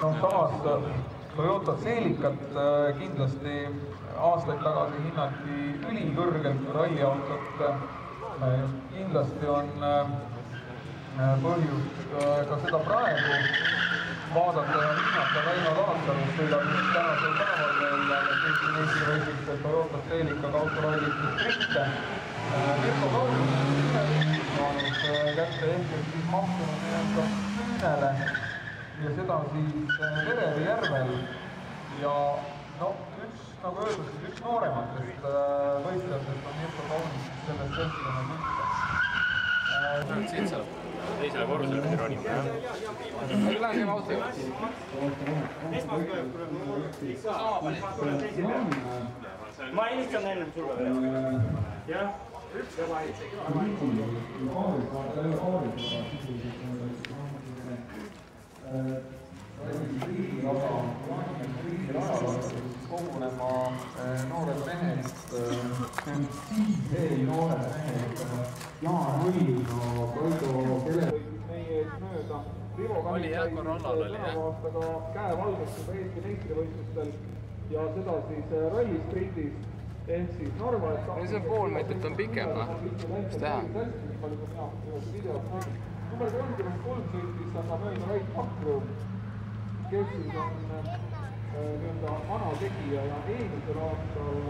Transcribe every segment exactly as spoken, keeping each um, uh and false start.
no samas Toyota Celicat kindlasti aastaid tagasi hinnati ülikõrgelt ralliautot. Kindlasti on põhjust ka seda praegu vaadata ja hinnata. Väino Laatsalus sõidab nüüd tänasel päeval veel Eesti meistrivõistlustel Toyota Celicaga autorallite trikke. Mirko Kaurus saanud kätte ehk siis mahtunud nii-öelda küünele ja seda siis Verevi järvel. Ja no üks, nagu öeldud, üks noorematest võistlejatest on Mirko Kaurus selles seltskonnas üldse. Siit saab teisele korrusele ronima, jah? Aga lähen käima autoga. Ma helistan enne sulle veel. Jah? Üks ja vaid. kogunema noored mehed, veel noored mehed, Jaan Ullino, Koido Kele meie ees mööda. Oli jah, Korrallal oli jah. Aastaga käevalgust juba Eesti meistrivõistlustel ja seda siis rallisprintis ehk siis Narva. See on pool meetrit on pikem, mis teha? Number kolmkümmend kolm sõitis aga mööda Rait Pakru, kes siis on nii-öelda vana tegija ja eelmisel aastal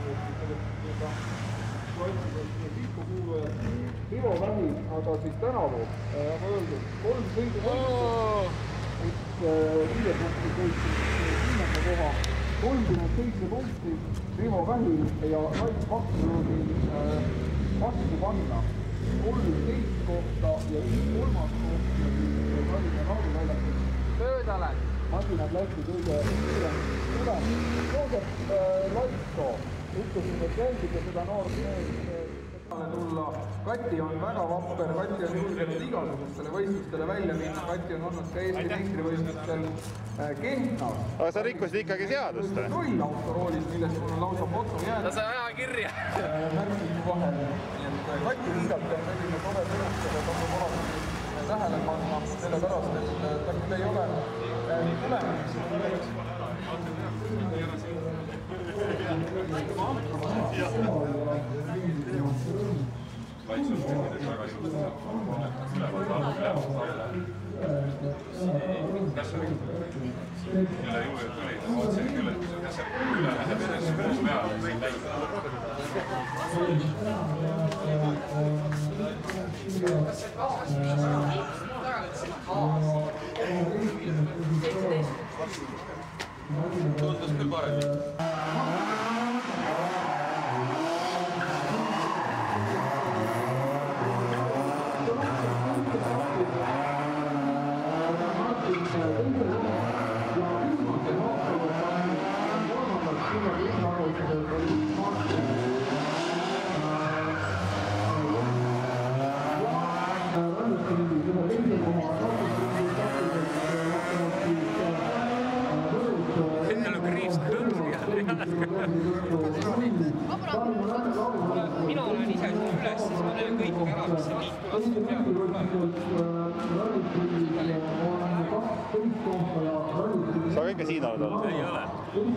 Pikku kuulujad Ivo Vähi, aga siis tänavu on öeldud kolm sõidu üks viie punkti sõitis kümnenda koha, kolmkümmend seitse punkti Ivo Vähi ja Rait Pakru vastu panna. kolmteist kohta ja üks kolmas koht ja siis Tallinna raadiväljakul möödale. Masinad läkti kõige suurem tulem. Joosep Laitso ütlesin, et jälgida seda noort mees tulla. Kati on väga vapper, Kati on julgenud igasugustele võistlustele välja minna. Kati on olnud ka Eesti meistrivõistlustel Kehtnas. Aga sa rikkusid ikkagi seadust? Null autoroolis, millest mul on lausa foto jäänud. Ta sai aja kirja. Märkis vahel. Kati kiidab on selline tore tõustada, et on alati tähele panna, selle pärast, et ta küll ei ole tulemus. Laitsus tekides väga ilusasti ülevad algab kässarik. Jälle juurde tuli, et otsin küll, et kui see kässarik üle läheb, siis koos peal kõik läinud. Tundus küll paremini. Mina olen ise üles, siis ma näen kõik ära, mis see liiklus peab. Sa kõike siin oled olnud? Ei ole.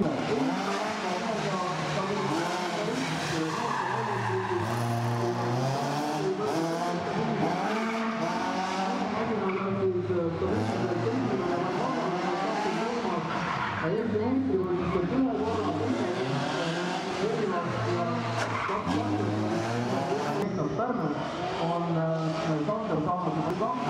Pärnus on Sander saanud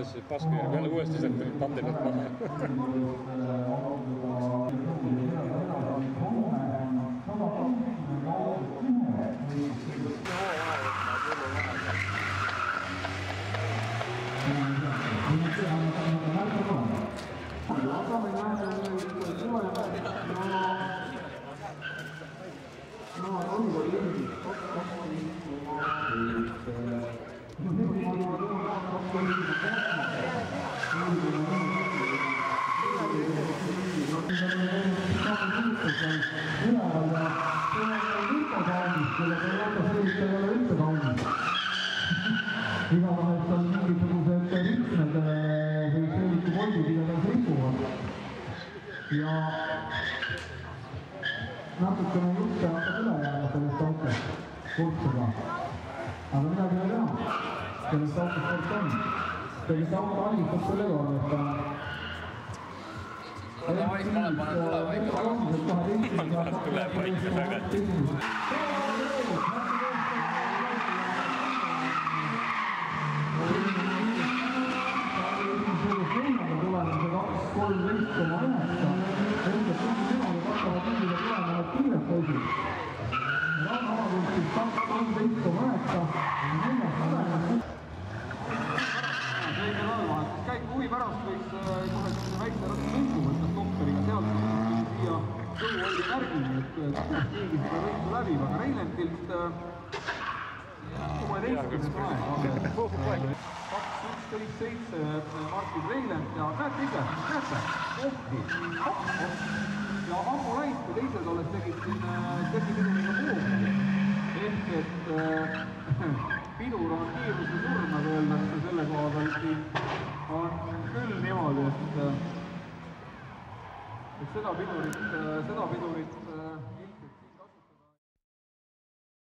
siis pask peale uuesti sealt tulid tandi pealt maha. igatahes on mingisugused rütmed või sõelikupoldid igatahes ripuvad ja natukene jutte hakkab üle jääma sellest autost kurtsega, aga midagi ei teha, sellest autost kord on, sellest auto algistab sellega on, et ta Mais ma olen pannud tule paika. Tuleb paika tagasi. kolmteist koma üheksa, ilmselt kuskil niimoodi hakkavad kõigile tulema need kiired poisid. Ranna omavõltsib kaks kolmteist koma üheksa, neljas sademine. Selge nõlva, et käiku huvi pärast võiks kohe väikse ratta lõiku võtta stopperiga sealt siia tõuoldi märgini, et keegi seda lõiku läbib, aga Reilentilt kuueteistkümnest aeg. kaks üksteist seitse Martin Reilent ja näete ise, näete, ohti, ohti. Ja Ammo Lait, kui teised alles tegid siin käsipiduriga puugi. Ehk et äh, pidur on kiiruse surm, nagu öeldakse selle koha pealt siin on küll niimoodi, et, et seda pidurit, seda pidurit